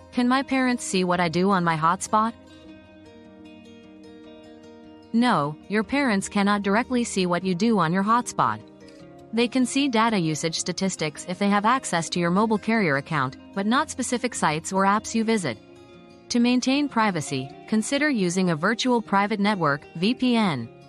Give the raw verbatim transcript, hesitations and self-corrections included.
Can my parents see what I do on my hotspot? No, your parents cannot directly see what you do on your hotspot. They can see data usage statistics if they have access to your mobile carrier account, but not specific sites or apps you visit. To maintain privacy, consider using a virtual private network, V P N.